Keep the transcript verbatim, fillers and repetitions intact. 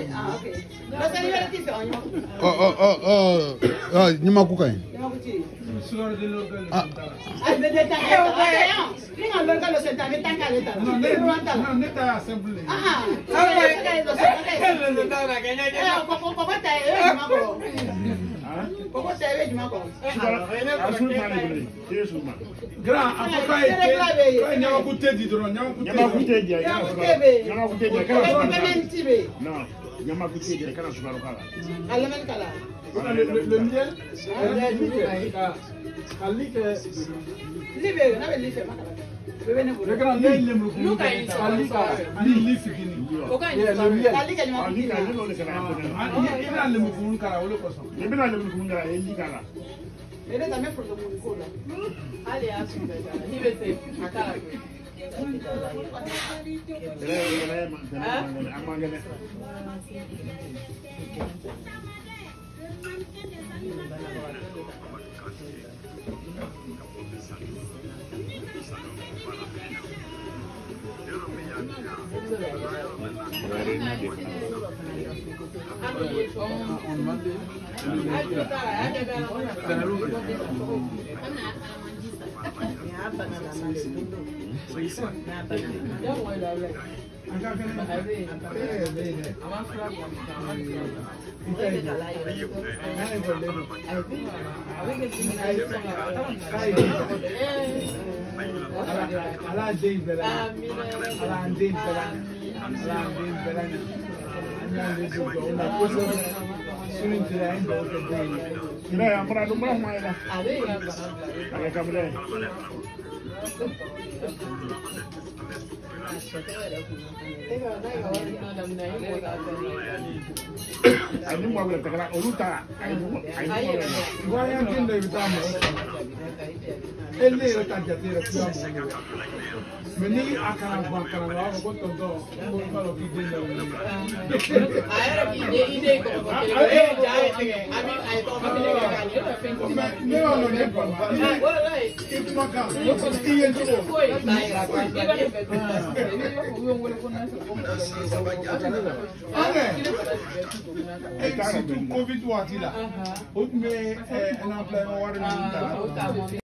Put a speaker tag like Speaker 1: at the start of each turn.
Speaker 1: Ah, okay. Mas ano yung tito nyo?
Speaker 2: Oh, oh, oh, oh. Ah, nyama kukain.
Speaker 1: Nyama kuchi.
Speaker 3: Suara de local.
Speaker 2: Ah.
Speaker 1: Ay, bede tangka. Ni nga local lo senta, ni tangka leta.
Speaker 3: No, ne, no, ne ta assembly.
Speaker 1: Ah. Ah, kaya lo senta.
Speaker 4: Hello, tara kanya
Speaker 1: Eh, ko ko ko bata eh, juma ko.
Speaker 3: Ah?
Speaker 1: Ko ko tayo juma ko.
Speaker 5: Asul mani bele. Yesu ma.
Speaker 3: Grand, afoka ite. Nyama kuteji dro, nyama kuteji.
Speaker 5: Nyama kuteji.
Speaker 1: Nyama kuteji.
Speaker 5: Nyama kuteji.
Speaker 1: Ko ko men tibe.
Speaker 5: Non. Nyama kuteji kana subaru kala.
Speaker 1: Alaman kala.
Speaker 3: Le le miel. Kalike.
Speaker 1: Libe, na be libe makala. Bebe ne
Speaker 3: Le grand, ne le mu.
Speaker 4: Luka in
Speaker 3: Kalika. Ni lifi gini.
Speaker 4: Okay.
Speaker 3: Yeah, le miel.
Speaker 1: Kalika nyama kuchi.
Speaker 5: Kalika ne le kana.
Speaker 3: Ina le mu kun kala wole koso.
Speaker 5: Ne bina le mu kun kala endi kala.
Speaker 1: Ele também foi do mundo cola.
Speaker 4: Ali acho que vai ser akara.
Speaker 5: Ele ele mangene amangene.
Speaker 3: On Monday. Ala dei bela. Ala dei bela. Ala dei bela. Anya le do na poso. Sunin tira ndo ke dei.
Speaker 5: Ina amra do mah mai la.
Speaker 4: Ade ya.
Speaker 5: Aga kamle. Ani mo wala takara oluta. Ai mo.
Speaker 3: Guaya tinda vitamo. Elle era tagliatela più a Meni akara bakara la ko todo. Mo falo ki dinda.
Speaker 4: Ayara ki ide ide ko ko eh jae tege. Abi ay to ma tege ga ni to fen ko.
Speaker 3: Ne ono ne ko.
Speaker 4: Wala ai.
Speaker 3: Itu maka. Ki yen to.
Speaker 4: Foi, dai ra ko. Iba ni be. Ni yo ko yo ngole ko na so ko.
Speaker 3: Ale. E si tu covid watila. O me na plan o wari ni.
Speaker 4: Ah, o ta mo